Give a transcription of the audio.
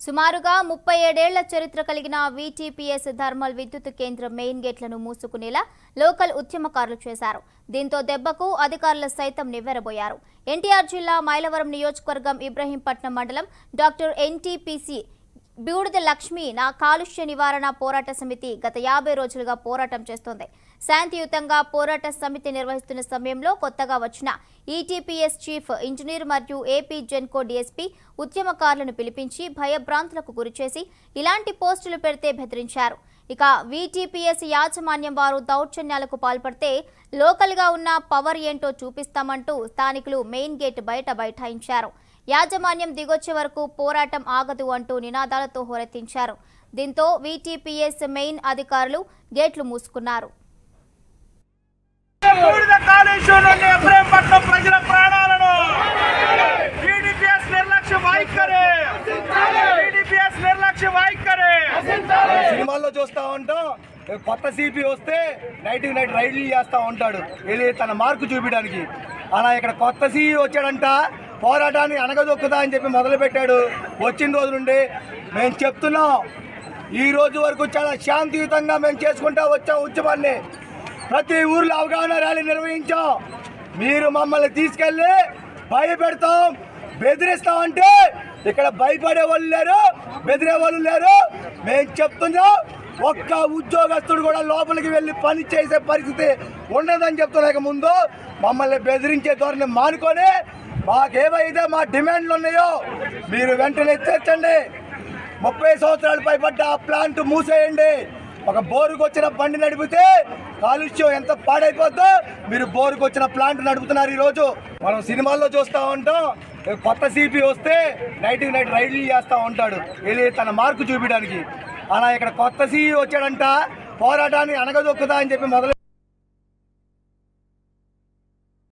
సుమారుగా 37 ఏళ్ల చరిత్ర కలిగిన వీటీపీఎస్ థర్మల్ విద్యుత్ కేంద్రం మెయిన్ గేట్లను మూసుకునేలా లోకల్ ఉద్యమకారులు చేశారు. దీంతో దెబ్బకు అధికారులు సైతం నివ్వెరబోయారు. ఎన్టీఆర్ జిల్లా మైలవరం నియోజకవర్గం ఇబ్రహీంపట్నం మండలం డాక్టర్ ఎన్టీపీసీ బూడిద లక్ష్మి నా కాలుష్య నివారణ పోరాట సమితి గత 50 రోజులుగా పోరాటం చేస్తోంది. శాంతియుతంగా పోరాట సమితి నిర్వహిస్తున్న సమయంలో కొత్తగా వచ్చిన ఈటీపీఎస్ చీఫ్ ఇంజనీర్ మరియు ఏపీ జెన్కో డీఎస్పీ ఉద్యమకారులను పిలిపించి భయభ్రాంతులకు గురిచేసి ఇలాంటి పోస్టులు పెడితే బెదిరించారు. ఇక వీటీపీఎస్ యాజమాన్యం వారు దౌర్జన్యాలకు పాల్పడితే లోకల్గా ఉన్న పవర్ ఏంటో చూపిస్తామంటూ స్థానికులు మెయిన్ గేట్ బయట బైఠాయించారు. యాజమాన్యం దిగొచ్చే వరకు పోరాటం ఆగదు అంటూ నినాదాలతో హోరెత్తించారు. దీంతో వీటీపీఎస్ మెయిన్ అధికారులు గేట్లు మూసుకున్నారు. సినిమాల్లో చూస్తా ఉంటాం, కొత్త సిపి వస్తే నైట్ రైడ్లు చేస్తూ ఉంటాడు వెళ్ళి తన మార్కు చూపించడానికి. అలా ఇక్కడ కొత్త సిఈ వచ్చాడంట, పోరాటాన్ని అనగదొక్కుదా అని చెప్పి మొదలుపెట్టాడు. వచ్చిన రోజు నుండి మేము చెప్తున్నాం, ఈ రోజు వరకు చాలా శాంతియుతంగా మేము చేసుకుంటా వచ్చాం. ఉద్యమాన్ని ప్రతి ఊర్లో అవగాహన ర్యాలీ నిర్వహించాం. మీరు మమ్మల్ని తీసుకెళ్ళి భయపెడతాం, బెదిరిస్తామంటే ఇక్కడ భయపడే వాళ్ళు లేరు, బెదిరే వాళ్ళు లేరు. మేము చెప్తున్నాం, ఒక్క ఉద్యోగస్తుడు కూడా లోపలికి వెళ్ళి పని చేసే పరిస్థితి ఉండదని చెప్తున్నాక ముందు మమ్మల్ని బెదిరించే ధోరణి మానుకొని మాకేవైతే మా డిమాండ్లు ఉన్నాయో మీరు వెంటనే తీర్చండి. 30 సంవత్సరాలు పైబడ్డ ఆ ప్లాంట్ మూసేయండి. ఒక బోరుకు వచ్చిన బండి నడిపితే కాలుష్యం ఎంత పాడైపోద్దో మీరు బోరుకు వచ్చిన ప్లాంట్ నడుపుతున్నారు. ఈరోజు మనం సినిమాల్లో చూస్తూ ఉంటాం, కొత్త సిపి వస్తే నైట్ రైడ్లు చేస్తూ ఉంటాడు వెళ్ళి తన మార్కు చూపించడానికి. అలా ఇక్కడ కొత్త సిఈ వచ్చాడంట, పోరాటాన్ని అనగదొక్కుదా అని చెప్పి మొదలు